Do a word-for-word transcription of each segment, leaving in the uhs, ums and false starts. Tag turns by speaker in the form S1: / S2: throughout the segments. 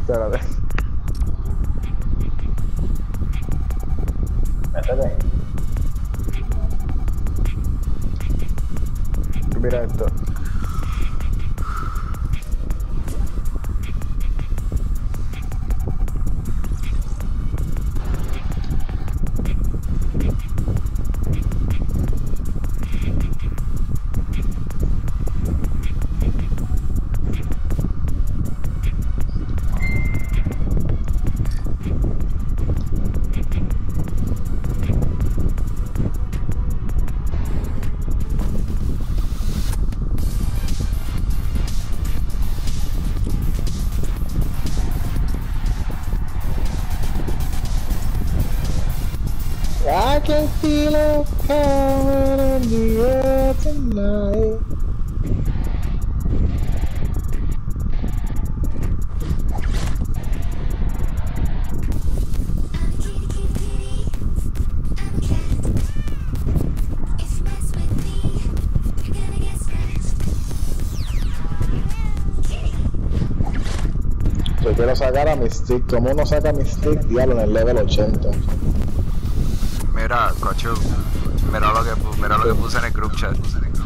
S1: Espérate.
S2: Métete.
S1: Mira esto. I can feel it coming in the air tonight. Yo quiero sacar a Mystique. ¿Cómo uno saca a Mystique? Diablo, en el level ochenta.
S3: Mira, Cochu, mira lo que, mira lo que puse en el group chat.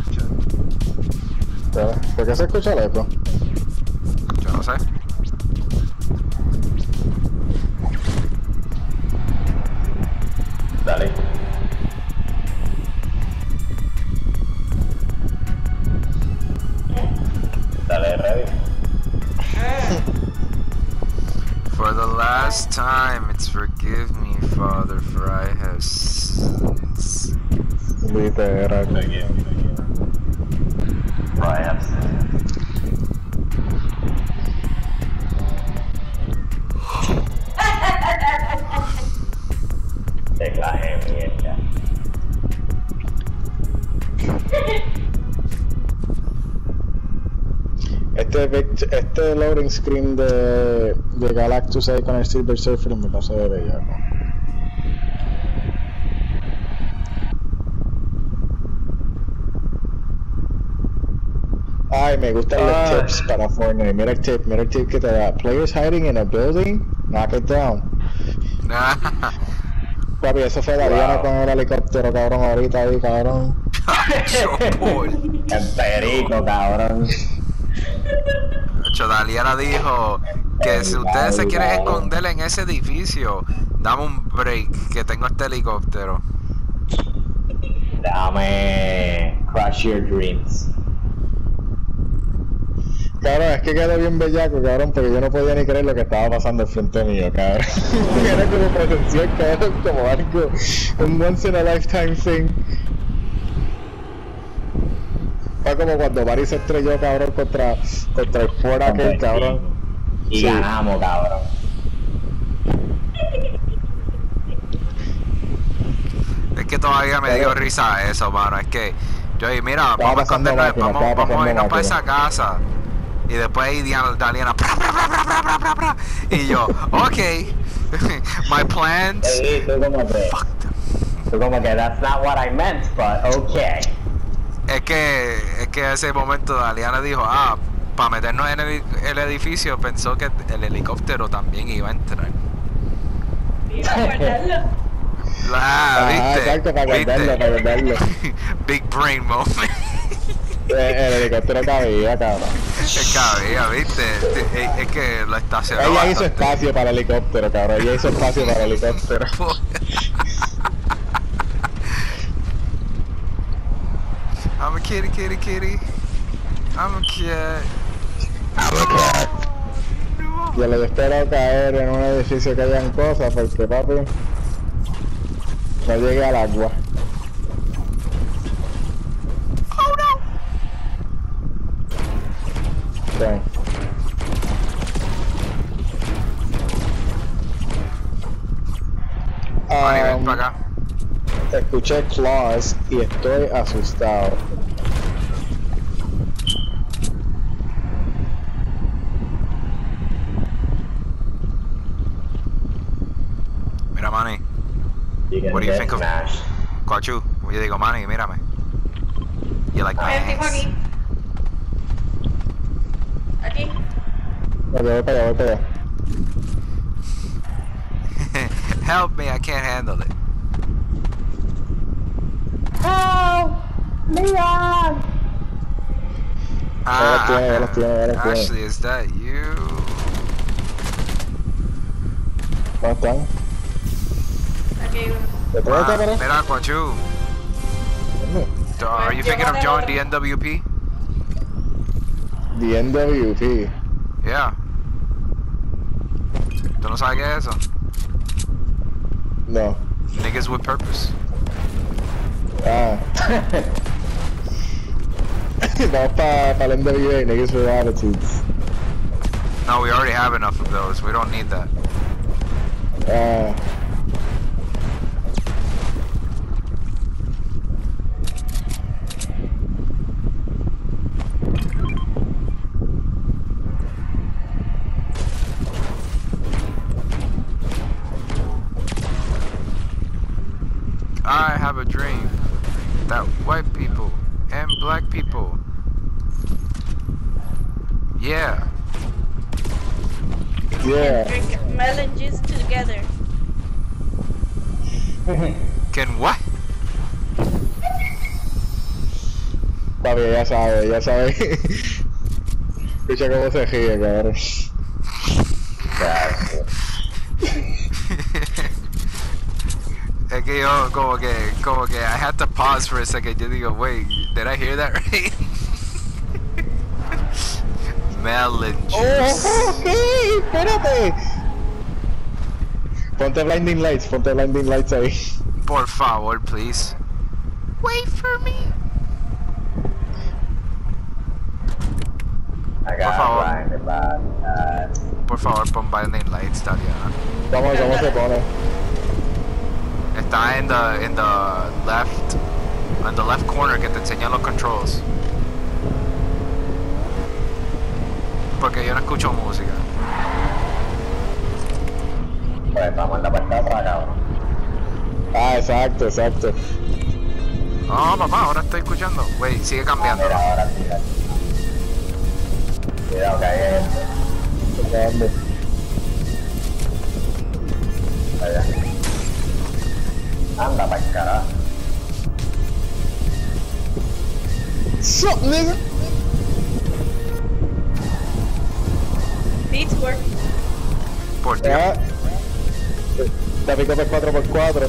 S1: ¿Por qué se escucha el eco?
S3: Yo no sé.
S2: Dale. Dale, ready.
S3: For the last time, it's forgive me, Father, for I have sins.
S1: Literal.
S2: For I have sinned. Te claje mierda.
S1: Este, pict- este loading screen de, de Galactus ahí con el Silver Surfer me lo se ve bellaco. Ay, me gustan
S2: Ah.
S1: los tips para Fortnite. Mira el tip, mira el tip que te da. Players hiding in a building, knock it down. Papi, eso fue Dariana
S2: Wow.
S1: con el helicóptero, cabrón, ahorita ahí, cabrón.
S2: El perico, cabrón.
S3: Hecho, Daliana dijo que si ustedes se quieren esconder en ese edificio, dame un break, que tengo este helicóptero.
S2: Dame crush your dreams.
S1: Cabrón, es que quedó bien bellaco, cabrón, porque yo no podía ni creer lo que estaba pasando al frente mío, cabrón. Era como presencial, cabrón, como algo, un once in a lifetime thing. Fue como cuando Barry se estrelló, cabrón, contra, contra el Ford aquel, cabrón.
S2: Y
S1: Sí.
S2: ganamos, cabrón.
S3: Es que todavía me dio risa eso, mano. Es que yo, y mira, vamos a
S1: pasando
S3: escondernos,
S1: máquina,
S3: vamos,
S1: estaba
S3: vamos a
S1: pasando
S3: irnos para
S1: máquina.
S3: esa casa. Y después ahí Diana, Daliana, pra, pra, pra, pra, pra, pra, pra, pra. Y yo, ok, my plans.
S2: Sí, tú como que,
S3: Fuck them.
S2: tú como que, that's not what I meant, but okay.
S3: Es que, es que en ese momento Daliana dijo, ah, para meternos en el, el edificio, pensó que el helicóptero también iba a entrar. Ah,
S1: Ah,
S3: ¿viste?
S1: exacto, para
S3: ¿Viste?
S1: guardarlo, para guardarlo.
S3: Big brain moment.
S1: El, el helicóptero cabía, cabrón.
S3: Es cabía, ¿viste? Es, es que lo estacionó
S1: Ella hizo
S3: bastante.
S1: espacio para el helicóptero, cabrón. Ella hizo espacio para el helicóptero.
S3: I'm a kitty, kitty, kitty. I'm a cat.
S1: Yo le espero caer en un edificio que hayan cosas porque, papi, no llegue al agua.
S3: Oh no.
S1: Sí.
S3: Manny, ven
S1: Um,
S3: para acá.
S1: Escuché claws y estoy asustado.
S3: Mira, Manny.
S2: You can
S3: What do you
S2: get
S3: think of-
S2: smashed.
S3: Coachu, yo digo, Manny, mírame. You like my
S4: Ay, tengo
S3: ass?
S4: aquí. Aquí.
S1: Ok, voy para allá, voy para allá.
S3: Help me, I can't handle it.
S2: Oh, Leon!
S3: Ah,
S1: tiene, ya los tiene, ya los tiene.
S3: Ashley, is that you?
S1: ¿Cómo están?
S4: Aquí uno.
S1: ¿Te puedo
S3: Ah,
S1: tapar?
S3: mira, Quachu. So, Are you thinking of joining the N W P?
S1: The N W P.
S3: Yeah. ¿Tú no sabes qué es eso?
S1: No.
S3: Niggas with purpose.
S1: Ah. Vamos para pa el N W A, niggas with attitudes.
S3: No, we already have enough of those. We don't need that.
S1: Ah.
S3: I have a dream that white people and black people, yeah,
S1: Yeah.
S4: Drink melon juice together.
S3: can what?
S1: Papi, ya sabe, ya sabe. Escucha cómo se ríe, cabrón.
S3: Es que yo como que, como que I had to pause for a second. Yo digo, wait, did I hear that right? Melon juice.
S1: ¡Oh, hey! ¡Espérate! Ponte blinding lights, ponte blinding lights ahí.
S3: Por favor, please. Wait for me.
S2: I
S3: Por
S2: got
S3: favor.
S2: blinded by uh,
S3: Por favor, pon blinding lights, Tatiana.
S1: Vamos, ¿cómo se pone?
S3: Está en the, in the left, on the left corner que te enseña los controls. Porque yo no escucho música.
S2: pues estamos en la parte de atrás, cabrón.
S1: Ah, exacto, exacto.
S3: No, papá, ahora estoy escuchando. Wait, sigue cambiando.
S2: Mira, ahora sí. Cuidado que hay esto.
S1: ¿Dónde?
S2: Allá. Anda pa'l carajo.
S1: Sup, nigga?
S4: Beats work.
S3: Por Dios.
S1: Ya. Te pico por cuatro por cuatro.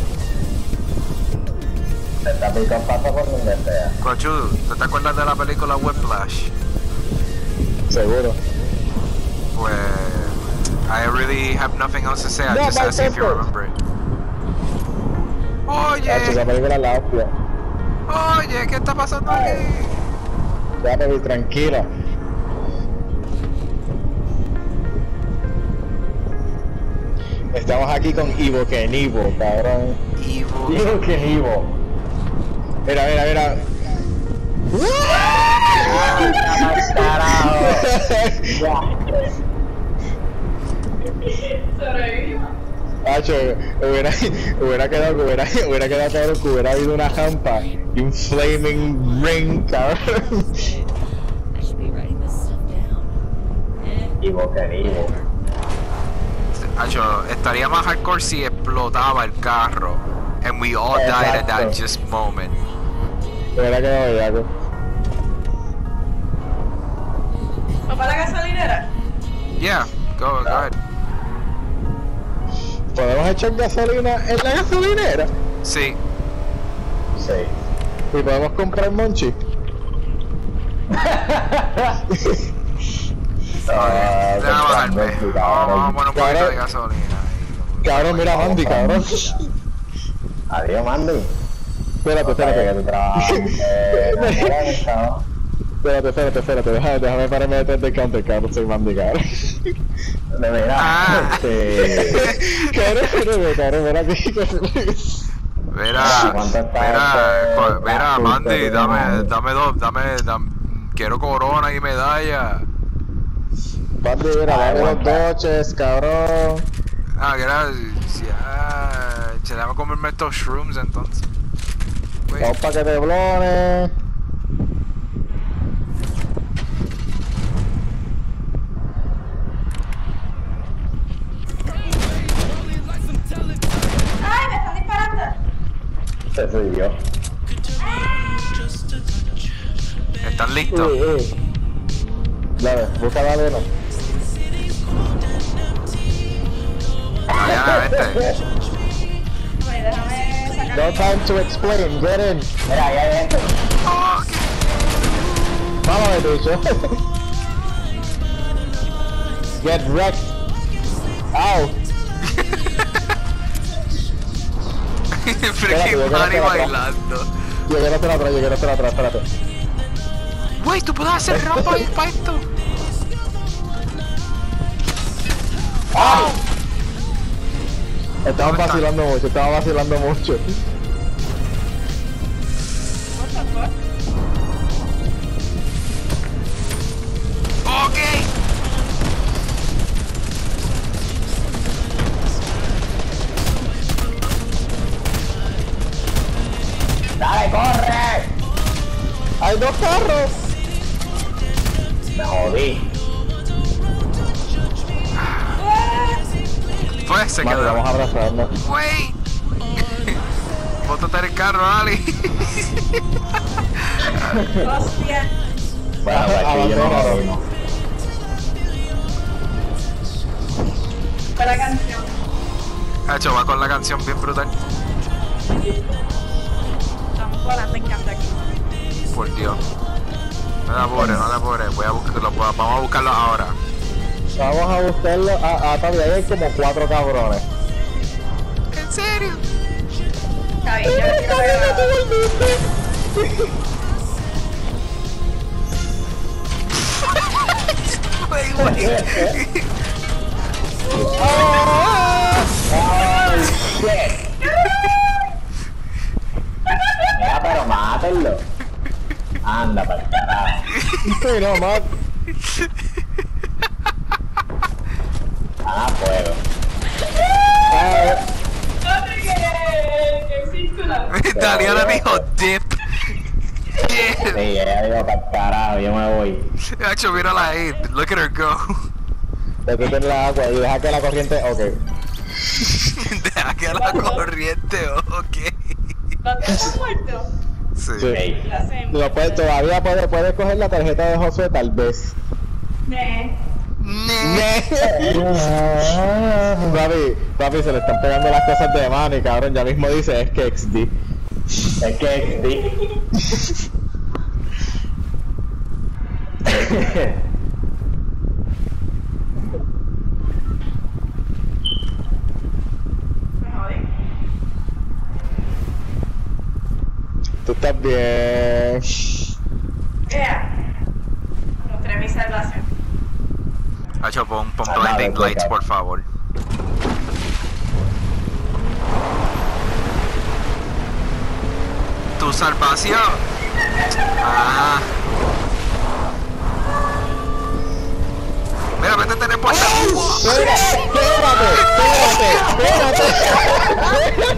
S2: Se está picando pasa por donde sea.
S3: Cochu, ¿tú te acuerdas de la película Whiplash?
S1: Seguro.
S3: Pues I really have nothing else to say. I
S1: No,
S3: just
S1: my
S3: asked if you
S1: temper.
S3: remember it.
S1: Hacho, esa
S3: Oye,
S1: película es la hostia.
S3: oye, ¿qué está pasando aquí?
S1: Ya, baby, tranquila. Estamos aquí con Ivo Kenivo, cabrón.
S3: Evil.
S2: Digo que Ivo.
S1: Mira, mira, mira.
S2: Carajo.
S1: Hacho, hubiera, hubiera quedado, hubiera, hubiera quedado cabrón que hubiera habido una rampa y un flaming ring, cabrón.
S5: I should be writing this stuff down. Eh,
S2: Ivo que Ivo.
S3: Acho, estaría más hardcore si explotaba el carro. And we all died at that
S1: Exacto.
S3: just moment.
S1: Hubiera quedado bellaco.
S4: ¿Va para la gasolinera?
S3: Yeah, go, go ahead.
S1: ¿Podemos echar gasolina en la gasolinera?
S3: Sí.
S2: Sí.
S1: ¿Y podemos comprar monchi?
S2: Ah,
S3: Déjame bajarme.
S2: comprando,
S3: Vamos a poner un poquito de
S1: Cabrón.
S3: gasolina ahí.
S1: Cabrón, mira Mandy, cabrón.
S2: Adiós, Mandy.
S1: Espérate,
S2: O sea, que
S1: espérate.
S2: tú trabajas, eh, no puedes, cabrón.
S1: Espérate, espérate, espérate. Déjame, déjame pararme detrás del counter, cabrón. Soy Mandy, cabrón.
S2: De verdad.
S3: Ah.
S2: Este,
S1: Cabrón, cabrón, cabrón, mira aquí.
S3: Mira,
S2: ¿Cuánto está
S3: mira,
S2: este
S3: co- mira,
S2: plástico
S3: Mandy,
S2: que
S3: dame,
S2: tenemos?
S3: dame dos, dame, dame, quiero corona y medalla.
S1: Mandy, mira, dame los doches, cabrón.
S3: Ah, gracias. Se déjame comerme estos shrooms entonces. Wait.
S1: Dos paquetes de blones.
S2: Se subió.
S3: ¿Están listos?
S1: Sí, sí. Dale, busca la arena.
S3: Daliana, vente.
S4: Oye, déjame sacar.
S1: No time to explain, get in.
S2: Mira, ahí hay gente.
S3: Oh, ok.
S1: Vamos, bicho. Get wrecked. Ow.
S3: Freaking
S1: yo quiero
S3: Manny
S1: hacer otra.
S3: bailando.
S1: Yo quiero hacer atrás, yo quiero hacer atrás, espérate.
S3: Wey, tú puedes hacer rampa para esto.
S1: ¡Ay! Estaban
S3: ¿Dónde está?
S1: vacilando mucho, estaban vacilando mucho.
S4: What the fuck?
S3: Ok.
S2: ¡Dale, corre!
S1: ¡Hay dos carros!
S2: Me jodí.
S3: Pues se
S1: Vale,
S3: quedó.
S1: vamos a abrazarnos.
S3: Wey. Bótate en el carro, Ali.
S4: Hostia.
S2: Bueno, pues sí, yo no me jodo, no.
S4: Fue la canción.
S3: Hacho, va con la canción bien brutal.
S4: Estamos volando en cambio aquí.
S3: Por Dios. No te apures, no te apures. Voy a buscarlo, vamos a buscarlo ahora.
S1: Vamos a buscarlo. Ah, ah, todavía hay como cuatro cabrones.
S3: ¿En serio?
S4: Está bien, yo quiero ver
S3: Wey, wey.
S2: ¡Ay, shit! Mira, pero mátenlo. Anda, para el carajo.
S1: Sí, no, más.
S2: Ah, puedo.
S1: Ah,
S4: ¡Otra que que existe una!
S3: Daliana dijo dip.
S2: Sí, ella dijo para el carajo, yo me voy.
S3: Hacho, mírala ahí. Look at her go.
S1: métete en la agua y deja que la corriente. Ok.
S3: Deja que la corriente, ok.
S4: ¿Los dos están muertos?
S3: Sí.
S1: Sí.
S2: Ey.
S4: La hacemos.
S1: Lo puedes- todavía puedes puede coger la tarjeta de Josué, tal vez.
S4: Ne.
S3: Ne.
S1: Papi, papi, se le están pegando las cosas de mano y cabrón, ya mismo dice es que X D.
S2: Es que sí.
S4: Me jodí.
S1: Tú estás bien.
S4: Yeah. Mostré mi salvación.
S3: Hacho, pon, pon
S2: Ah, nada,
S3: blinding
S2: pues,
S3: lights,
S2: ya.
S3: por favor. Tu salvación. Ah. Mira, métete en el puerta.
S1: Espérate, espérate, espérate, espérate.